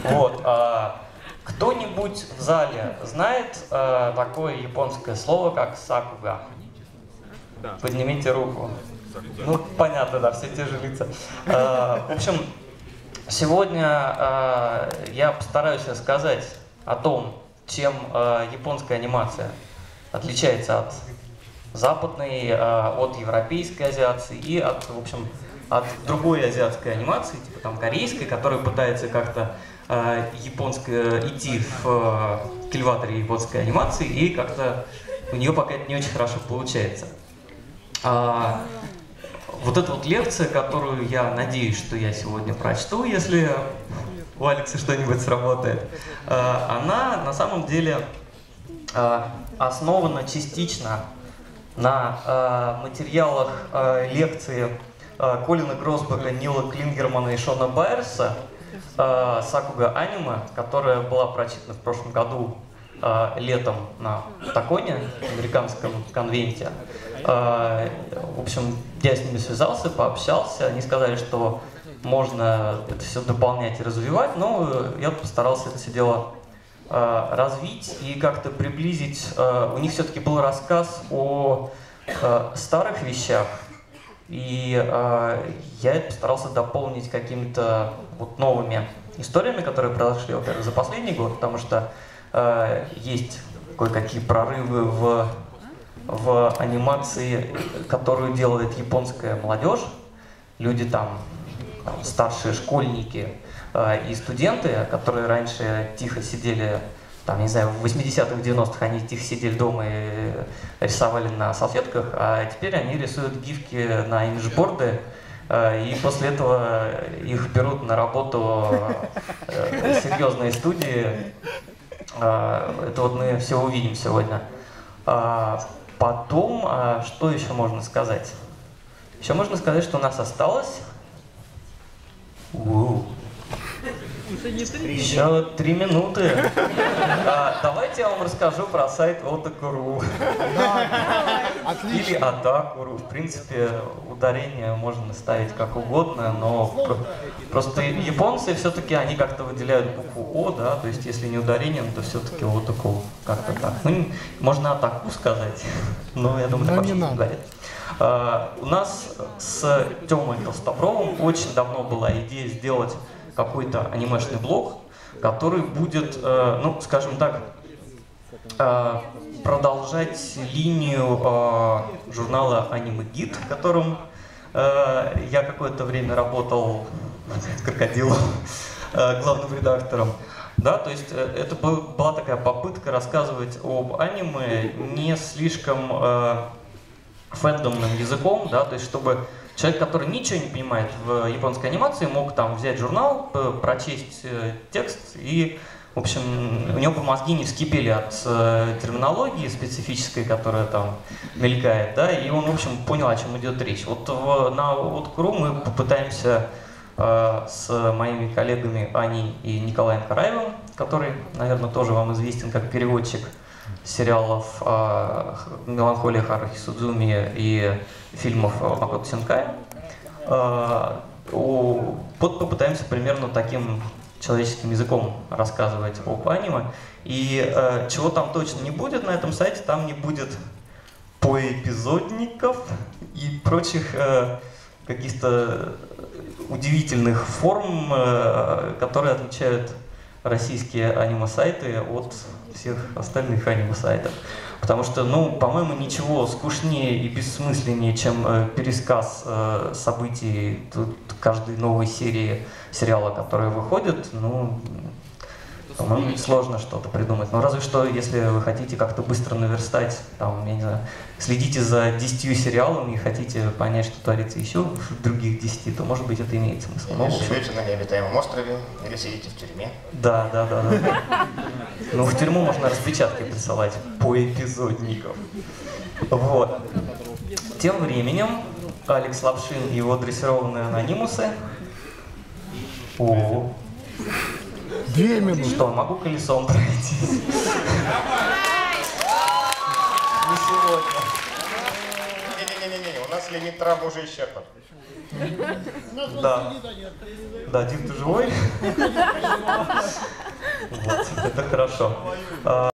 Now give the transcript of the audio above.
Вот. Кто-нибудь в зале знает такое японское слово, как сакуга? Поднимите руку. Ну, понятно, да, все те же лица. В общем, сегодня я постараюсь рассказать о том, чем японская анимация отличается от западной, от европейской анимации и от, в общем, от другой азиатской анимации, типа там корейской, которая пытается как-то идти в кильваторе японской анимации, и как-то у нее пока это не очень хорошо получается. Вот эта вот лекция, которую я надеюсь, что я сегодня прочту, если у Алекса что-нибудь сработает, она на самом деле основана частично на материалах лекции Колина Гросбека, Нила Клингермана и Шона Байерса «Сакуга аниме», которая была прочитана в прошлом году летом на Таконе, американском конвенте. В общем, я с ними связался, пообщался, они сказали, что можно это все дополнять и развивать, но я постарался это все дело развить и как-то приблизить. У них все-таки был рассказ о старых вещах, и я это постарался дополнить какими-то вот новыми историями, которые произошли, во-первых, за последний год, потому что есть кое-какие прорывы в анимации, которую делает японская молодежь. Люди там, старшие школьники и студенты, которые раньше тихо сидели, там, не знаю, в 80-х, 90-х они тихо сидели дома и рисовали на салфетках, а теперь они рисуют гифки на имиджборды, и после этого их берут на работу серьезные студии. Это вот мы все увидим сегодня. Потом, что еще можно сказать? Еще можно сказать, что у нас осталось... Еще 3 минуты. Давайте я вам расскажу про сайт Otaku.ru. Или Otaku.ru. В принципе, ударение можно ставить как угодно, но просто японцы все-таки они как-то выделяют букву О, да, то есть если не ударением, то все-таки Otaku как-то так. Ну, можно Otaku сказать, но я думаю, так вообще не говорят. У нас с Тёмой Толстобровым очень давно была идея сделать какой-то анимешный блог, который будет, ну, скажем так, продолжать линию журнала Anime Guide, в котором я какое-то время работал крокодилом, главным редактором. Да, то есть это была такая попытка рассказывать об аниме не слишком фэндомным языком, да, то есть чтобы человек, который ничего не понимает в японской анимации, мог там взять журнал, прочесть текст и, в общем, у него бы мозги не вскипели от терминологии специфической, которая там мелькает, да, и он, в общем, понял, о чем идет речь. Вот на Otaku.ru мы попытаемся с моими коллегами Аней и Николаем Караевым, который, наверное, тоже вам известен как переводчик сериалов «Меланхолия Харухи Судзуми» и фильмов Макото Синкая. Попытаемся примерно таким человеческим языком рассказывать об аниме. И чего там точно не будет на этом сайте, там не будет поэпизодников и прочих каких-то удивительных форм, которые отличают российские аниме-сайты от всех остальных аниме-сайтов. Потому что, ну, по-моему, ничего скучнее и бессмысленнее, чем пересказ событий каждой новой серии сериала, которые выходят, ну, по-моему, сложно что-то придумать. Но разве что, если вы хотите как-то быстро наверстать, там, я не знаю, следите за 10 сериалами и хотите понять, что творится еще в других 10, то, может быть, это имеет смысл. Или живете на необитаемом острове, или сидите в тюрьме. Да. Ну, в тюрьму можно распечатки присылать по эпизодникам. Вот. Тем временем Алекс Лапшин и его дрессированные анонимусы. О, 2 минуты. что, могу колесом пройтись? Не сегодня. Не-не-не, у нас лимит травм уже исчерпан. Да. Да, Дим, ты живой? Вот, это хорошо.